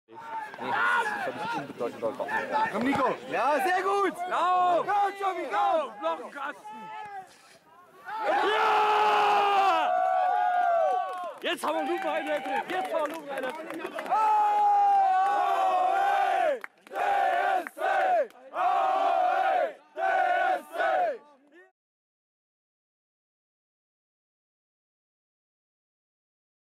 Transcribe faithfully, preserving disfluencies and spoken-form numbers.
Komm, Nico! Ja, sehr gut! Lauf! Go, Johnny, go! Blockenkasten! Ja! Jetzt haben wir Lupe eine drin! Jetzt haben wir Lupe eine drin!